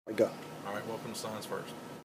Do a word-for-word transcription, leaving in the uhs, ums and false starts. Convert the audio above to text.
I go. All right, welcome to signs first.